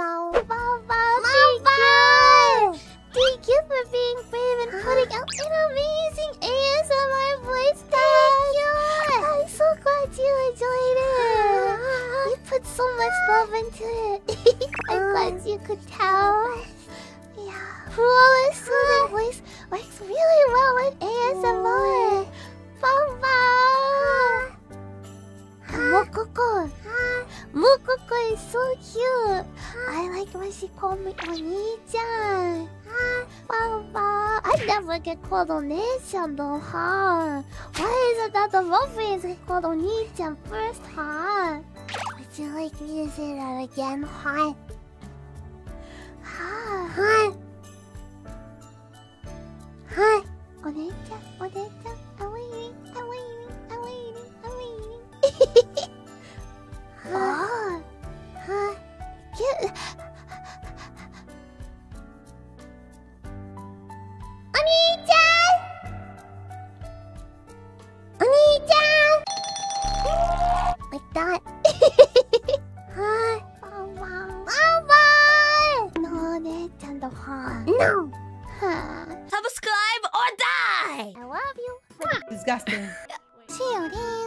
No. Mama, thank you for being brave and putting out an amazing ASMR voice tag. I'm so glad you enjoyed it. You put so much love into it. I'm glad you could tell. Yeah. Fuwawa's soothing voice works really well with ASMR. Mama. Mokoko is so cute. I like when she called me Oni-chan. Mama, I never get called Oni-chan though, huh? Why is it that the Ruffins get called Oni-chan first, huh? Would you like me to say that again, huh? Huh? Oni-chan, Oni-chan, I'm waiting, I'm waiting, I'm waiting, I'm waiting. Oni-chan! Oni-chan! Like that. Mama! No, Oni-chan, the huh? No! Subscribe or die! I love you. Disgusting. Shiori.